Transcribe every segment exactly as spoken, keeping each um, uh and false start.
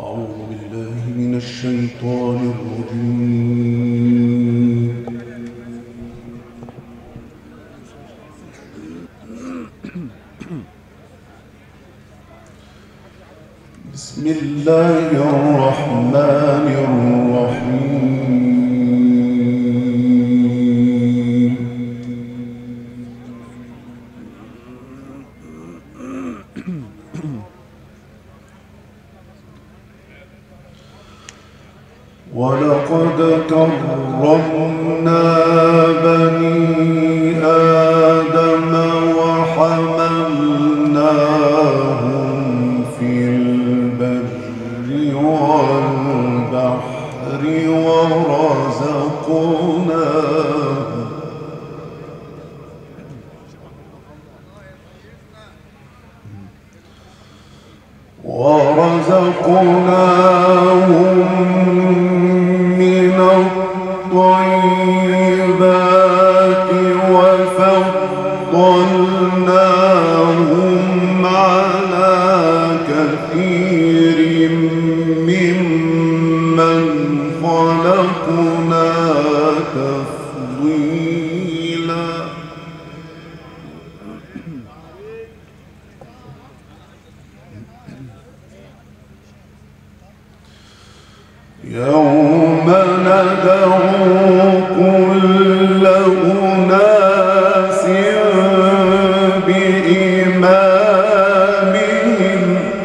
أعوذ بالله من الشيطان الرجيم. بسم الله الرحمن الرحيم. ولقد كرمنا بني آدم وحملناهم في البر والبحر ورزقناهم ورزقناهم من الطيبات وفضلناهم على كثير ممن خلقنا تفضيلا. يوم ندعو كل أناس بإمامهم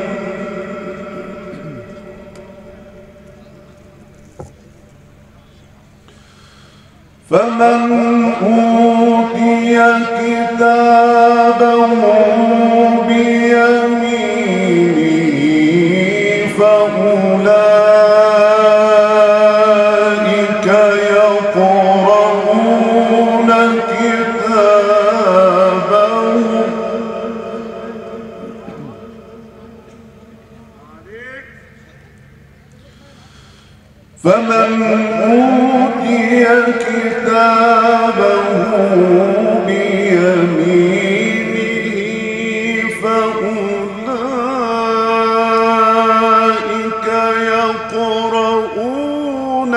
فمن أوتي كتابه بيمينه فأولئك يقرؤون كتابهم فمن أوتي كتابه بيمينه فأولئك يقرؤون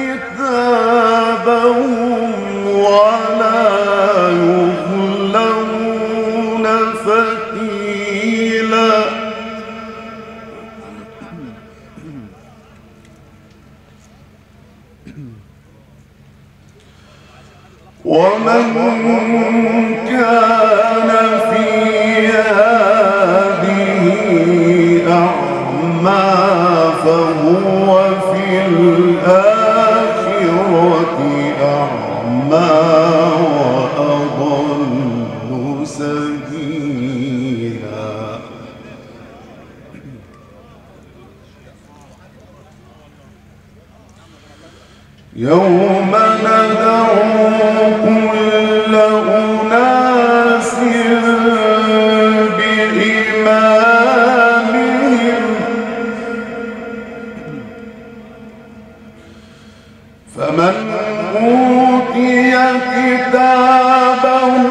كتابهم ولا يظلمون فتيلا. ومن كان في هذه أعمى فهو في الآخرة أعمى وأضل سبيلا. يوم ندعو كل أناس بإمامهم فمن أوتي كتابه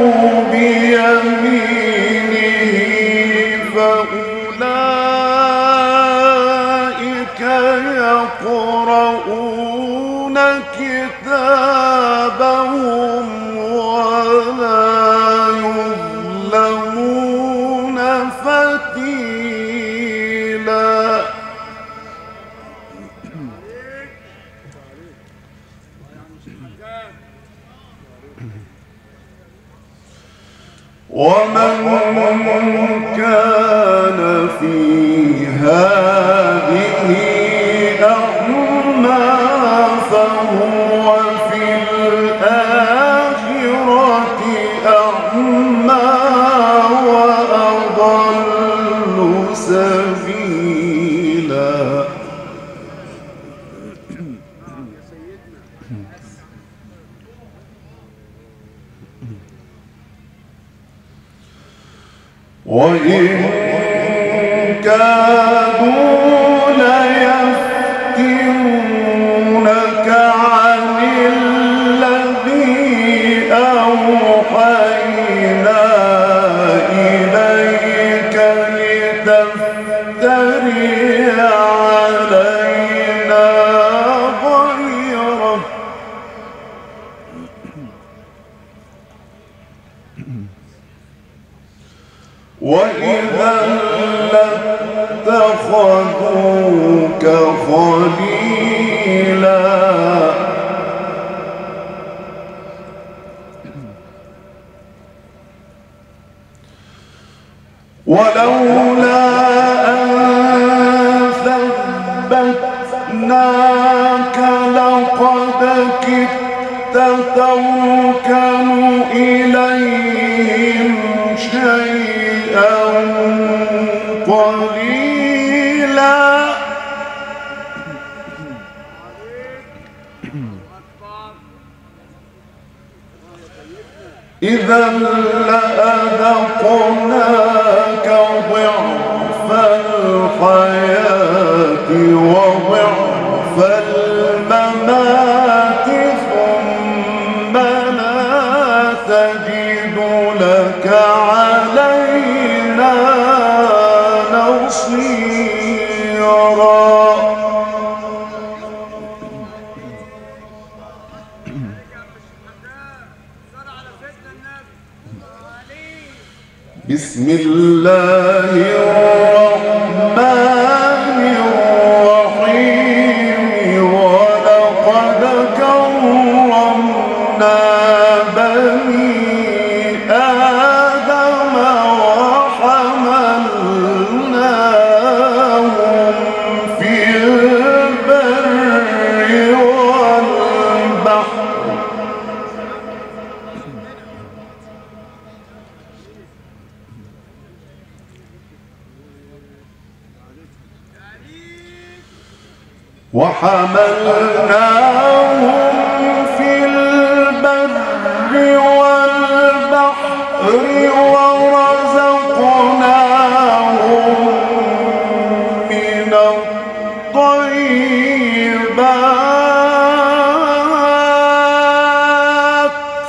بيمينه فأولئك يقرؤون كتابهم ولا يظلمون فتيلا. ومن كان في هذه أعمى فهو في الآخرة أعمى وأضل سبيلا. وإن كادوا ليفتنونك عن الذي أوحينا إليك لتفتري وإذا لاتخذوك خليلا ولولا أن ثبتناك لقد كدت تركن إليهم شيئا قليلا إذا لأذقناك ضعف الحياة وضعف الممات ثم لا تجد لك علينا نصيرا. بسم الله الرحمن الرحيم ولقد كرمنا بني آدم وحملناهم في البر والبحر وحملناهم في البر والبحر ورزقناهم من الطيبات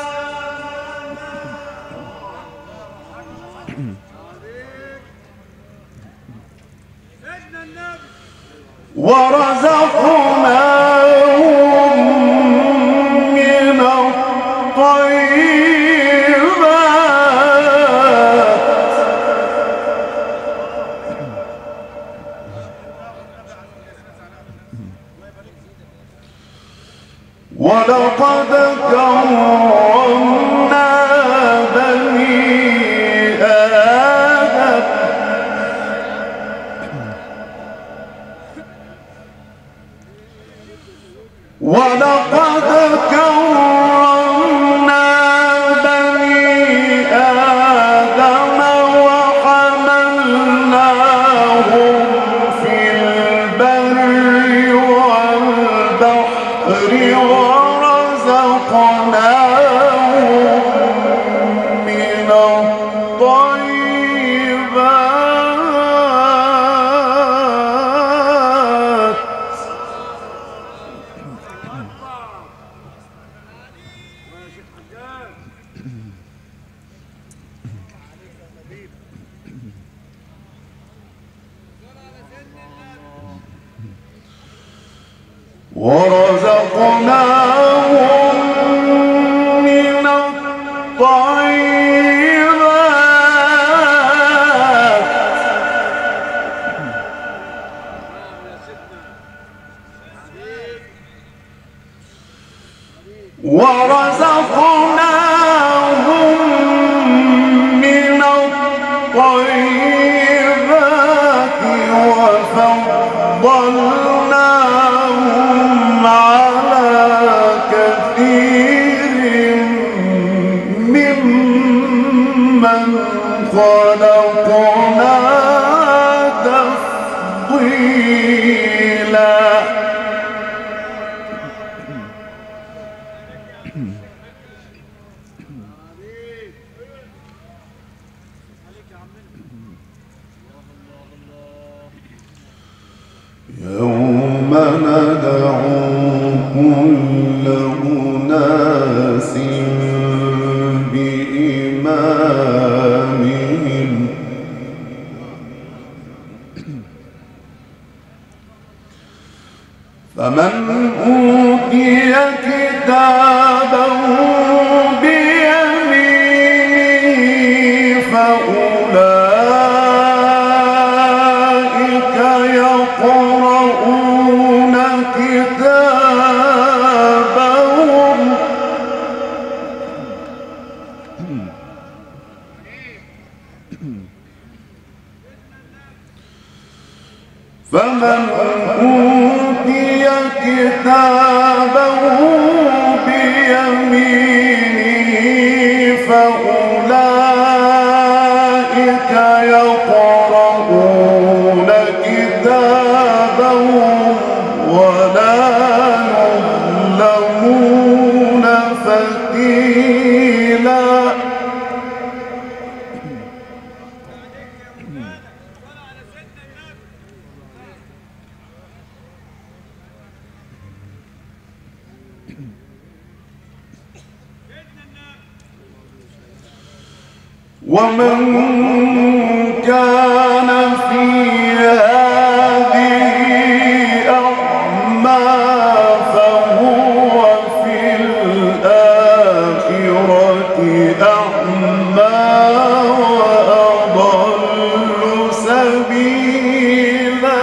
ورزقناهم من الطيبات ولقد كرمنا بني آدم ولقد كرمنا بني آدم وحملناهم في البر والبحر ورزقناهم من الطيبات ورزقناهم من الطيبات ورزقناهم من الطيبات وفضلناهم على كثير ممن خلقنا تفضيلا. يوم ندعو كل أناس بإمامهم فمن أوتي كتابه بيمينه فأولئك يقرؤون كتابهم فمن أوتي كتابه بيمينه فأولئك يقرؤون كتابهم ولا يظلمون فتيلا. ومن كان في هذه أعمى فهو في الآخرة أعمى وأضل سبيلا.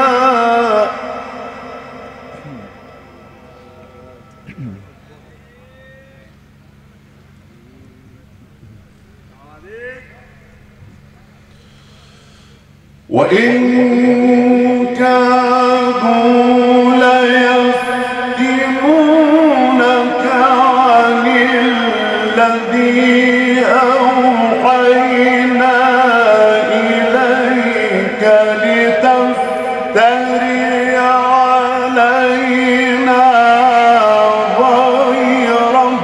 وإن كادوا ليفتنونك عن الذي أوحينا إليك لتفتري علينا غيره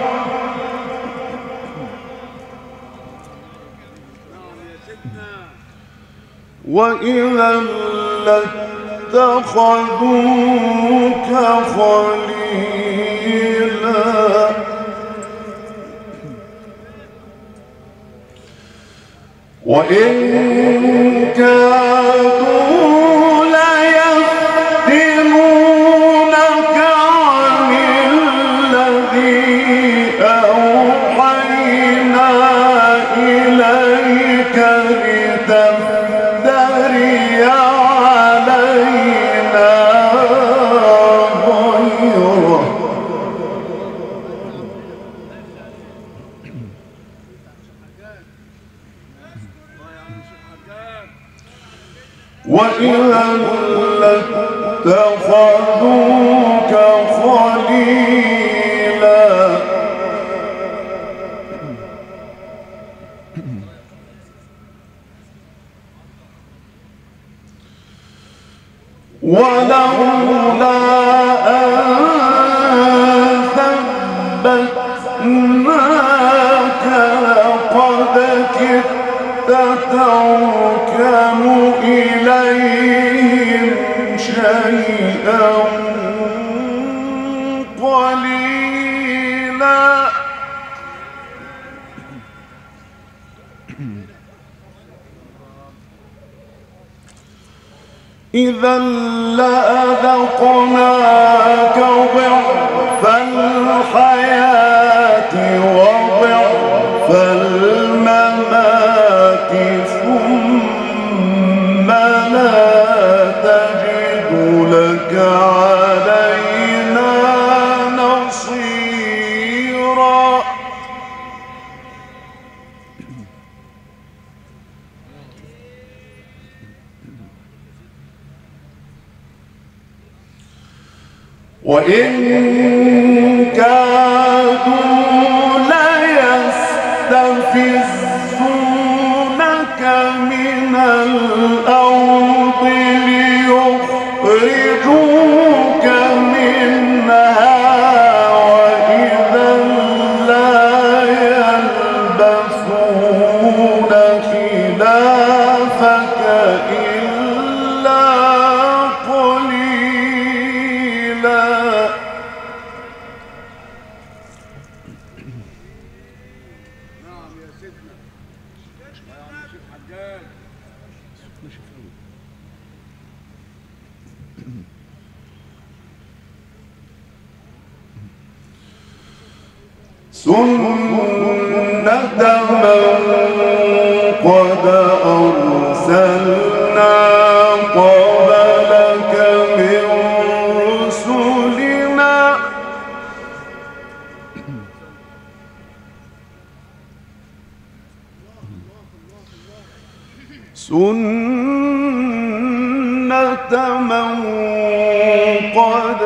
وإذا لاتخذوك خليلا. وإن كادوا ليفتنونك عن الذي أوحينا إليك لتفتري علينا غيره وإذا لاتخذوك خليلا. ولولا أن ثبتناك لقد كدت تركن إليهم شيئا قليلا. إذا لأذقناك ضعف الحياة وضعف الممات ثم لا تجد لك علينا نصيرا. وإن كادوا ليستفزونك من الأرض ليخرجوك منها وإذا لا يلبثون خلافك إلا قليلا. نعم يا سيدنا. يا عم الشيخ حجاج. سنة من قد سنة من قد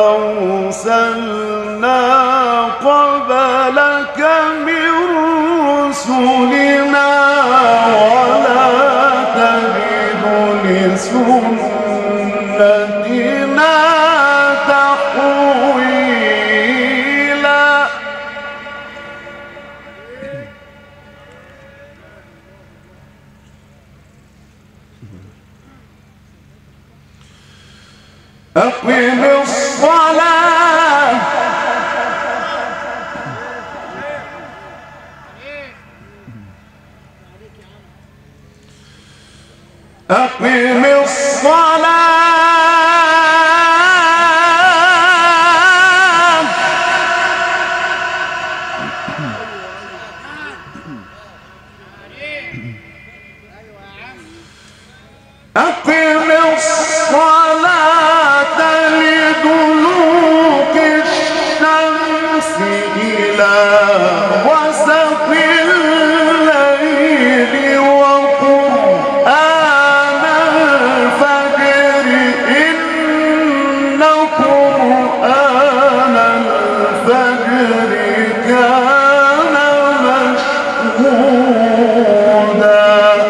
أرسلنا قبلك من رسلنا ولا تجد لسنتنا تحويلا. أقم الصلاة أقم الصلاة أقم الصلاة لدلوك الشمس إلى غسق الليل وقرآن الفجر إن قرآن الفجر كان مشهودا.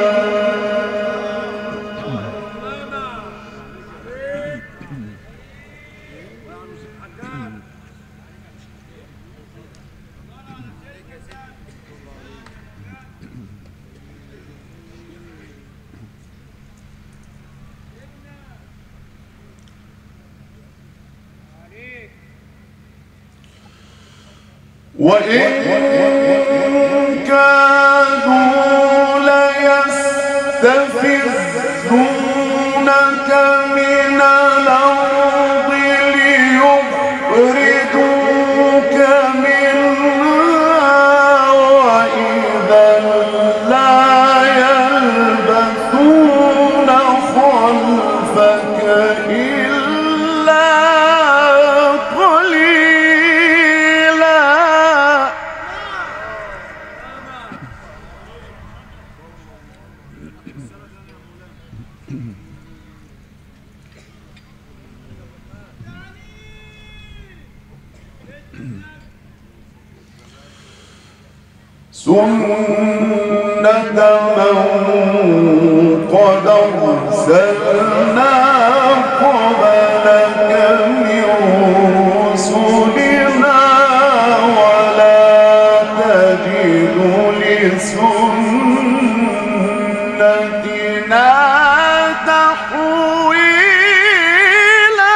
وإن كادوا ليستفزونك من الأرض ليخرجوك منها وإذا لا يلبثون خلفك إلا قليلا. سنة من قد أرسلنا قبلك من رسلنا ولا تجد لسنتنا تحويلا.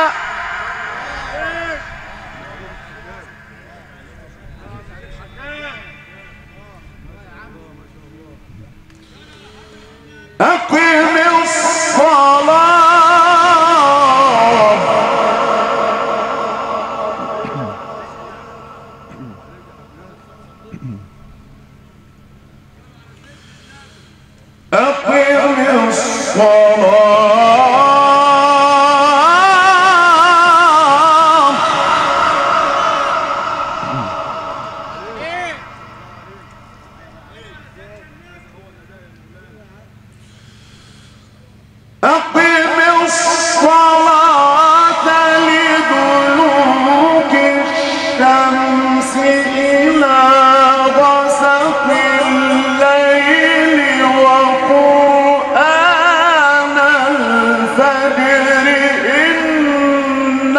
أقم الصلاة أقم الصلاة أقم الصلاة لدلوك الشمس إلى غسق الليل وقرآن الفجر إن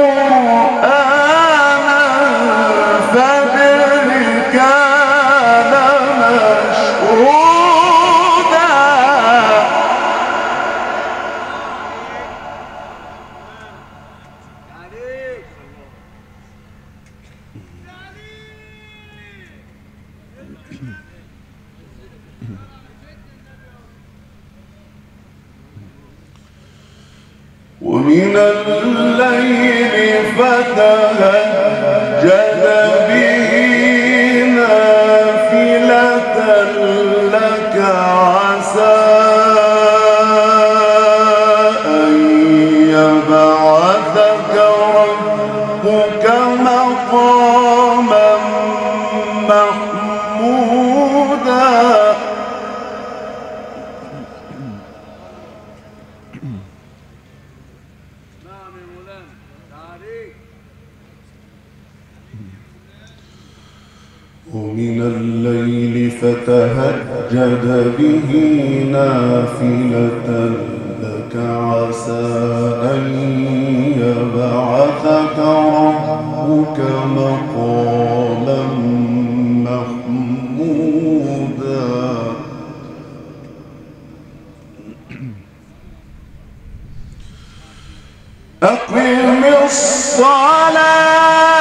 قرآن الفجر كان مشهودا. ومن الليل فتهجد به نافلة لك عسى أن يبعثك ربك مقاما محمودا. فتهجد به نافلة لك عسى أن يبعثك ربك مقاما محمودا. أقم الصلاة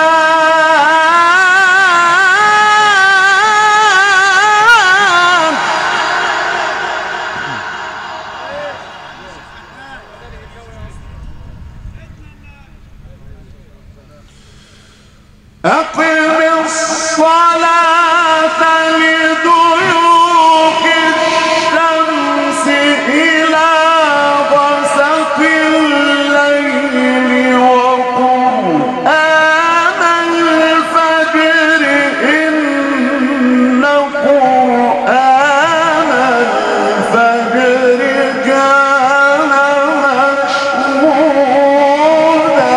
أقم الصلاة لدلوك الشمس إلى غسق الليل وقرآن الفجر إن قرآن الفجر كان مشهودا.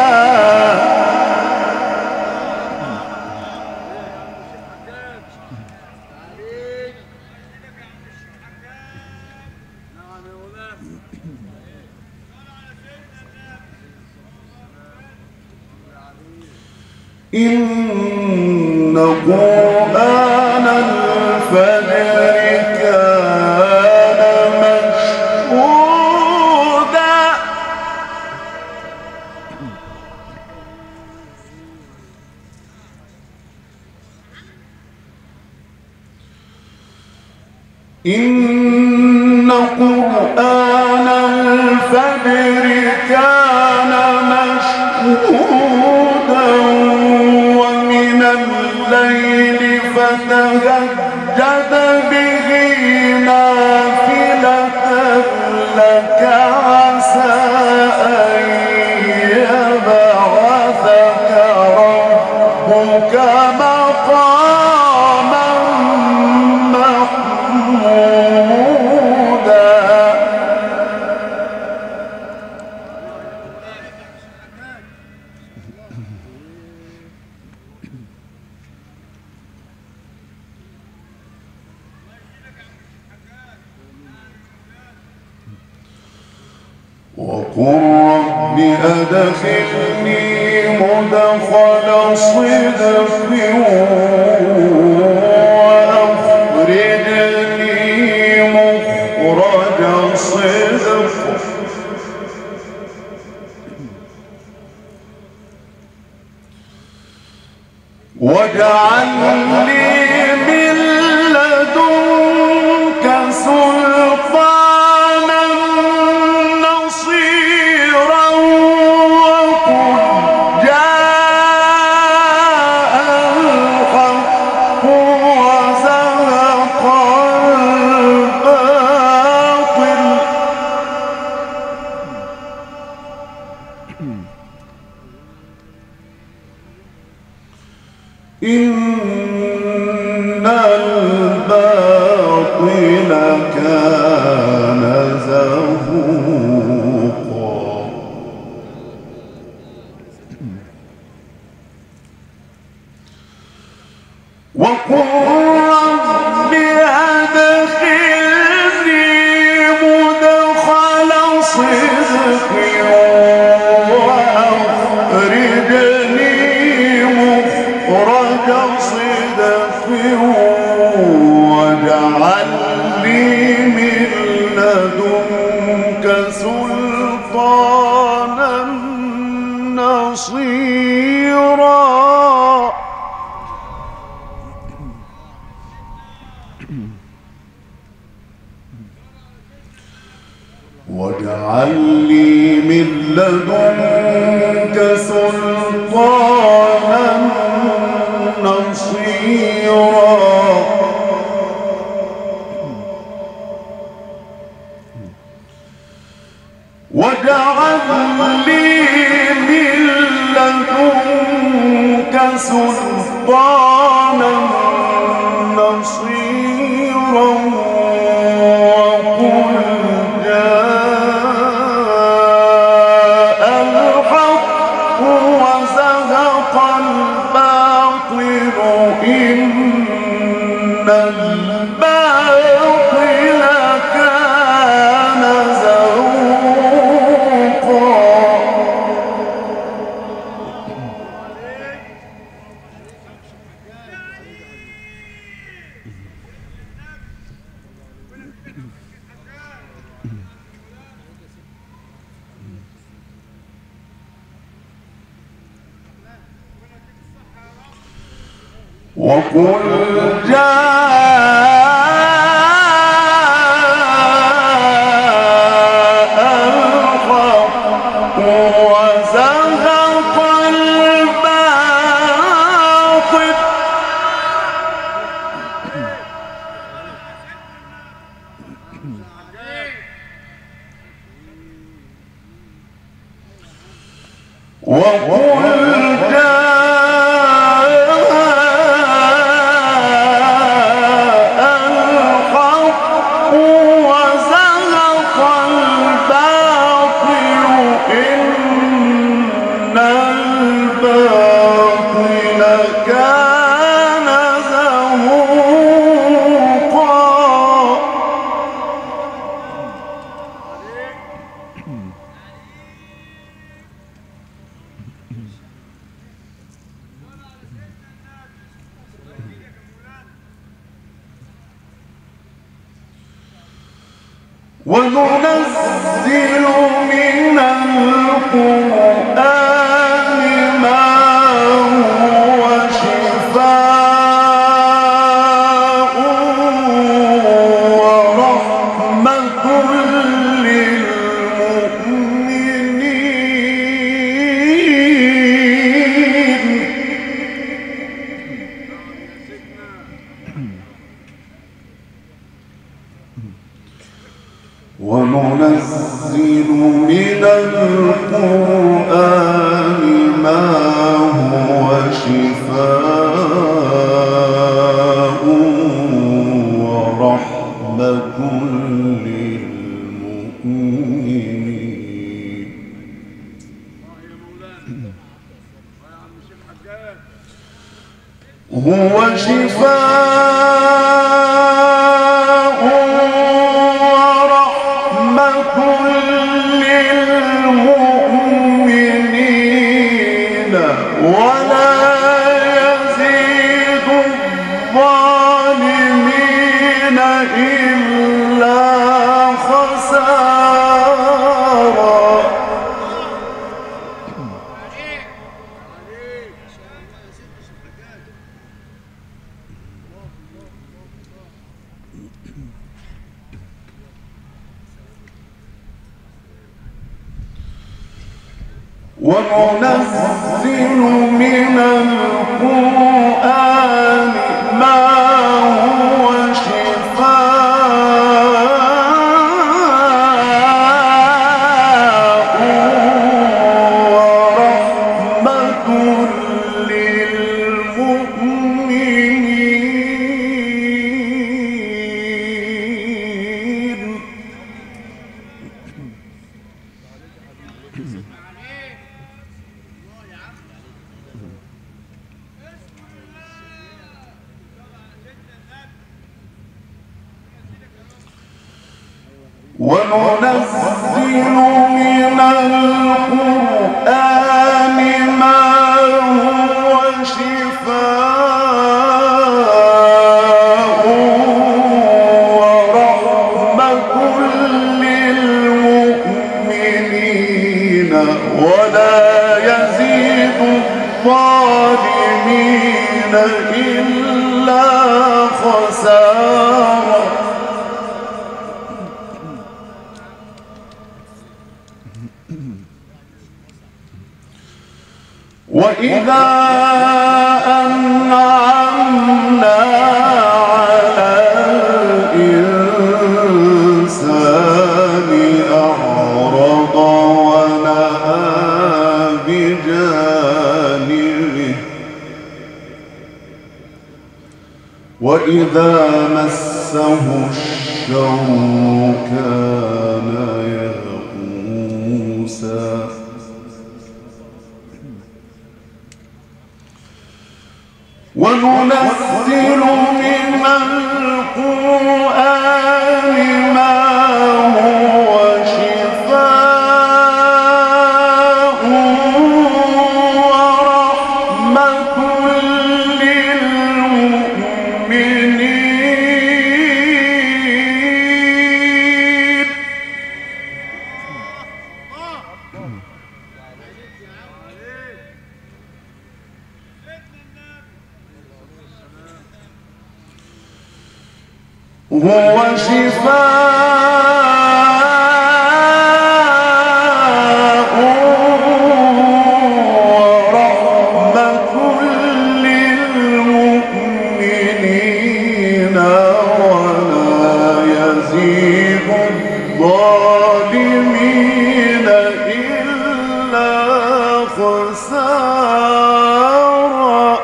إن قرآن الفجر كان مشهودا. إن قرآن الفجر كان مشهودا ومن الليل فتهجد به نافلة لك عسى أن يبعثك ربك مقاما محمودا. وقل رب أدخلني مدخل صدق وأخرجني مخرج صدق واجعل لي من لدنك سلطانا نصيرا وقل جاء الحق وزهق الباطل إن الباطل كان زهوقا. وقل رب أدخلني مدخل صدق وأخرجني مخرج صدق واجعل لي من لدنك سلطانا نصيرا. واجعل لي من لدنك سلطانا نصيرا. واجعل لي من لدنك سلطانا نصيرا وقل جاء الحق وزهق الباطل إن الباطل وقل جاء الحق وزهق الباطل وقل وننزل من القرآن ما هو شفاء ورحمة للمؤمنين وننزل من القرآن ما هو شفاء ورحمة للمؤمنين هو شفاء ورحمة للمؤمنين ولا يزيد الظالمين إلا خسارا وننزل من القرآن ما هو شفاء ورحمة للمؤمنين وننزل من القرآن ما هو شفاء ورحمة للمؤمنين ولا يزيد الظالمين إلا خسارا وإذا أنعمنا على الإنسان أعرض ونأى بجانبه وإذا مسه الشر كان يئوسا وننزل من القرآن ما هو شفاء ورحمة للمؤمنين هو شفاء ورحمة للمؤمنين ولا يزيد الظالمين إلا خسارا.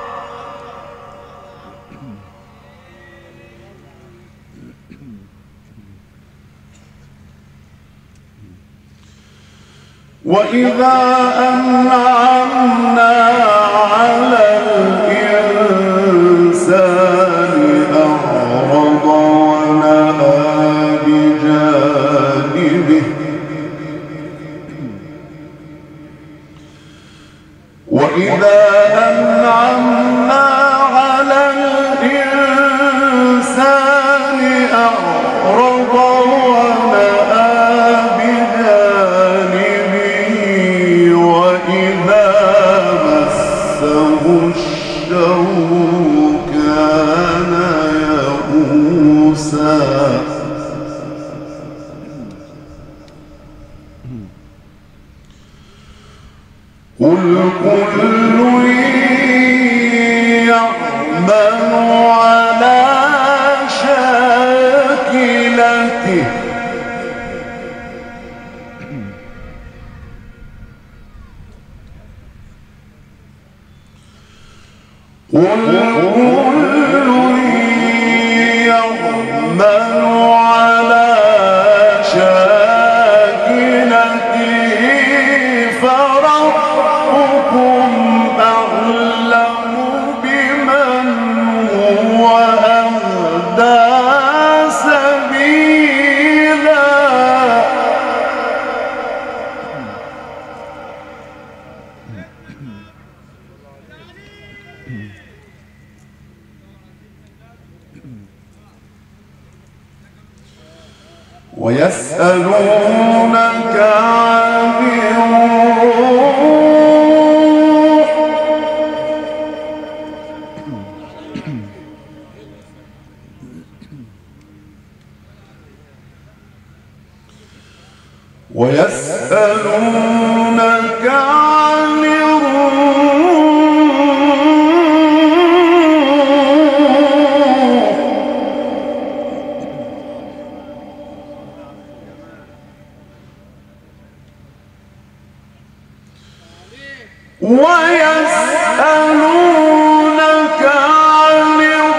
وإذا أنعمنا على الإنسان أعرض ونأى بجانبه وإذا أنعمنا على الإنسان أعرض ونأى الشر كان يئوسا. قل كل يعمل على شاكلته قل كل يعمل على شاكلته فربكم أعلم بمن هو أهدى سبيلا. ويسألونك عن الروح ويسألونك عن ويسألونك عن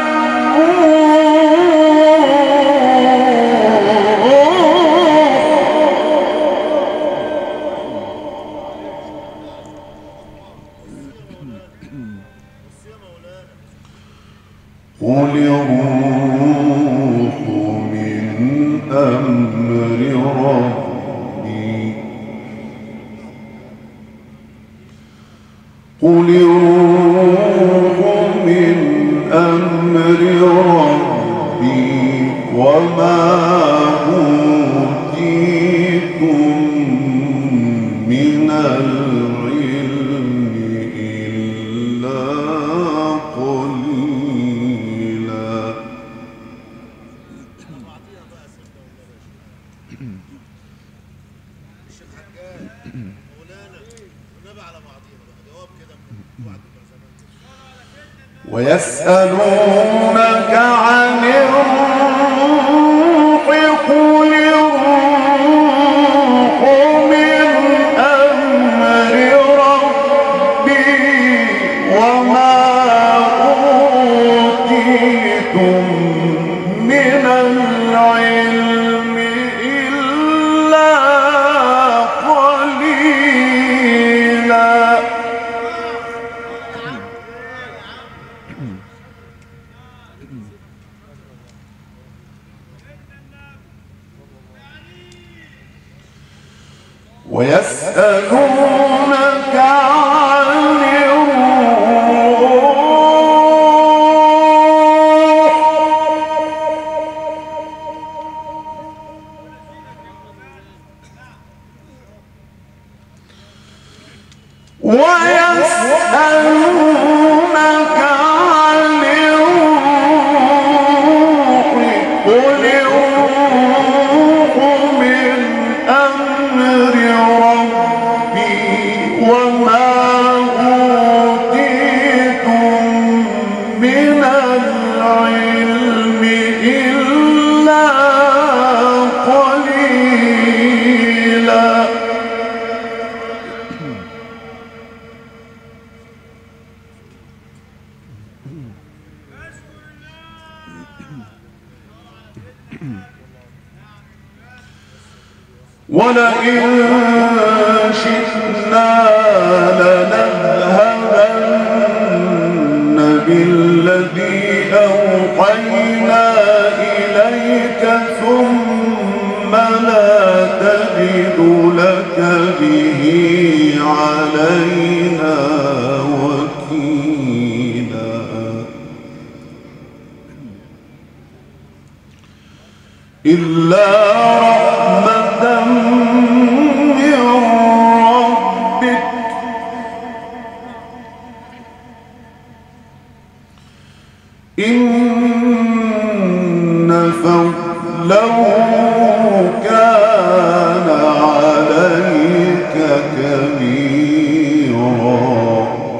قل الروح من أمر ربي قل الروح من أمر ربي وما أوتيتم من العلم إلا قليلا. ويسألونك عن الروح قل الروح من أمر ربي وما أوتيتم من العلم إلا قليلا. ويسألونك عن الروح ويسألونك عن الروح قل ولئن شئنا لنذهبن بالذي أوحينا إليك ثم لا تجد لك به علينا وكيلا إلا رحمة من ربك إن فضله كان عليك كبيرا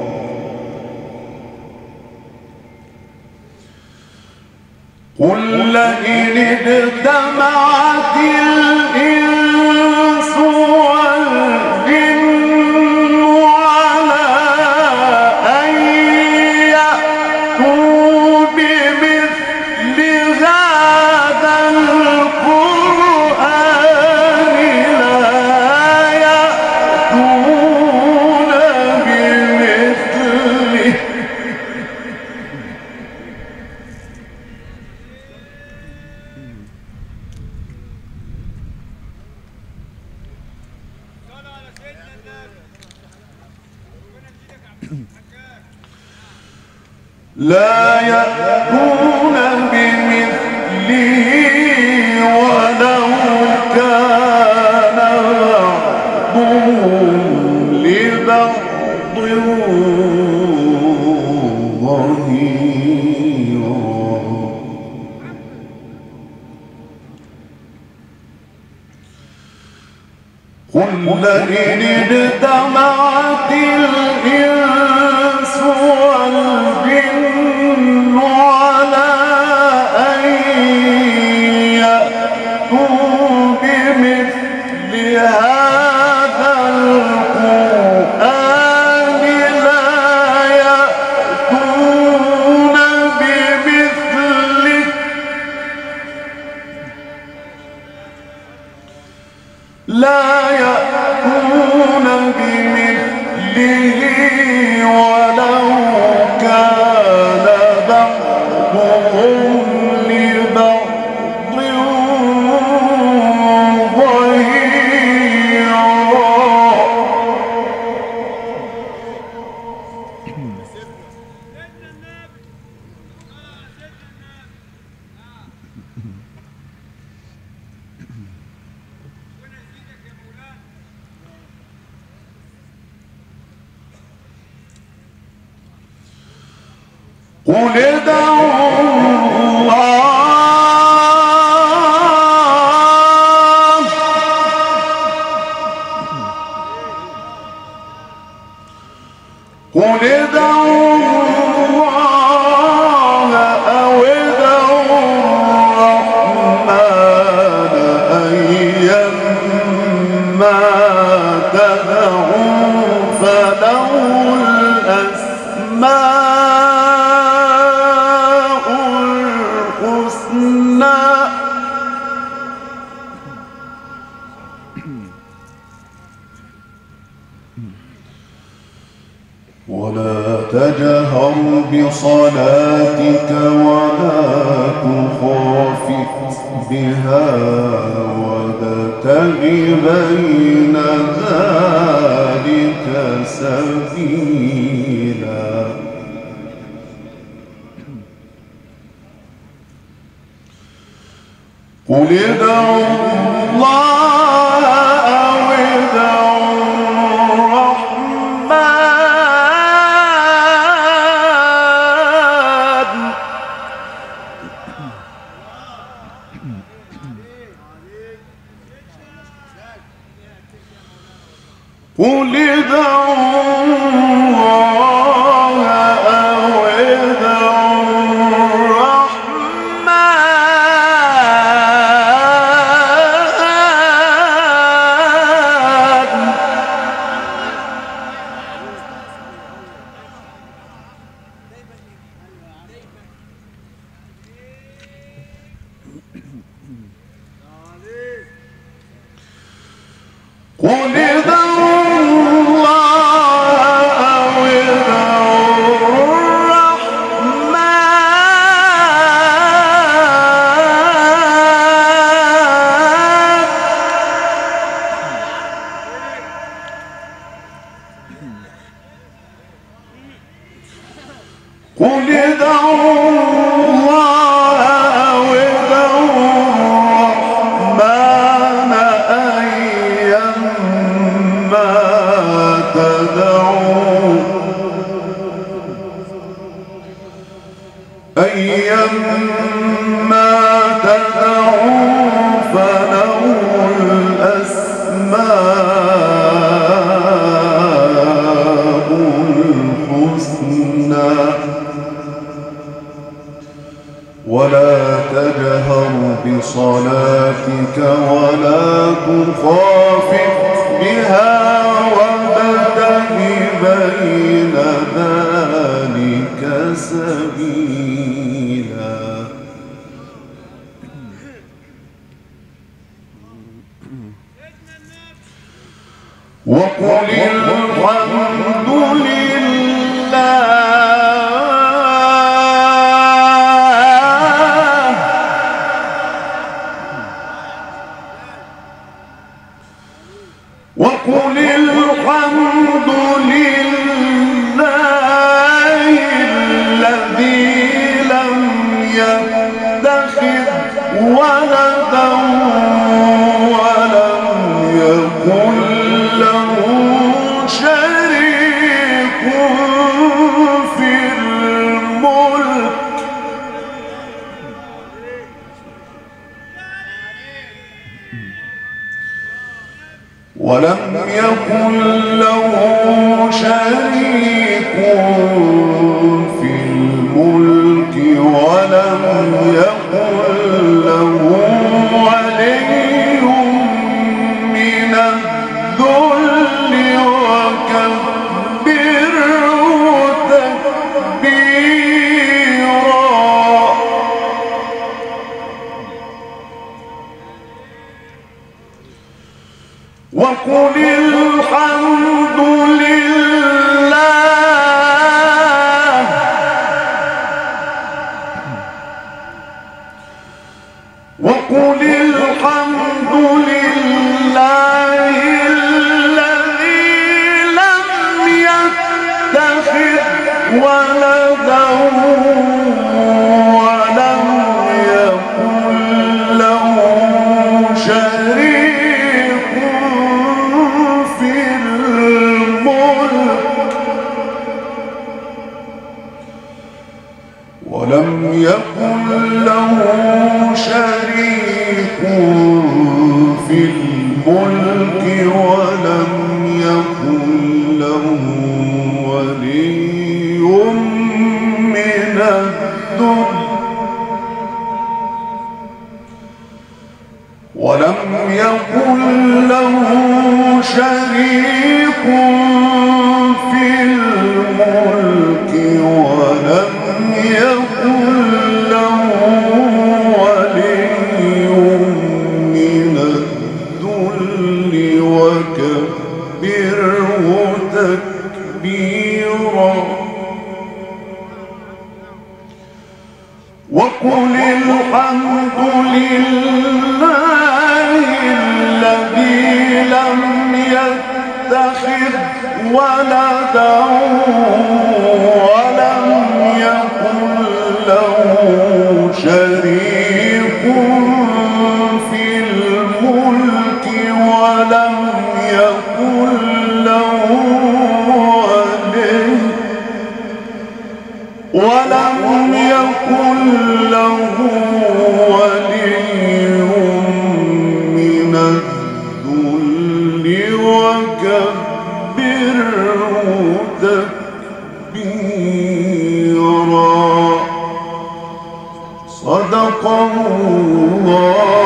قل لئن اجتمعت الإنس والجن على أن يأتوا بمثل هذا القرآن لا يأتون بمثله لا يأتون بمثله ولو كان بعضهم لبعض ظهيرا قل لئن اجتمعت الإنس والجن على أن يأتوا بمثل هذا القرآن لا يأتون بمثله لا يأتون بمثله ولو كان بعضهم لبعض ظهيرا قل ادعوا الله قل ادعوا الله أو ادعوا الرحمن أيما تدعوا فله الأسماء ولا تجهر بصلاتك ولا تخافت بها وابتغ بين ذلك سبيلا قل ادعوا الله أو ادعوا الرحمن قل ادعوا الله أو ادعوا نفسك ولا تخافت بها وابتغ بين ذلك سبيلا وقل الحمد لله وقل الحمد لله الذي لم يتخذ ولدا ولم يكن له شريك في الملك ولم يكن له شريك في الملك ولم يكن له ولي من الذل وكبره تكبيرا وقل الحمد لله وقل الحمد لله الذي لم يتخذ ولدا ولم يكن له شريك في الملك ولم يكن له شريك في الملك ولم يكن له ولي من الذل ولم يكن له شريك في الملك ولم يكن له ولي من الذل وكبره تكبيرا وقل الحمد لله الذي لم يتخذ ولدا ولم يكن له شريك في الملك ولم يكن له ولي ولم يكن له ولي من الذل وكبره تكبيرا صدق الله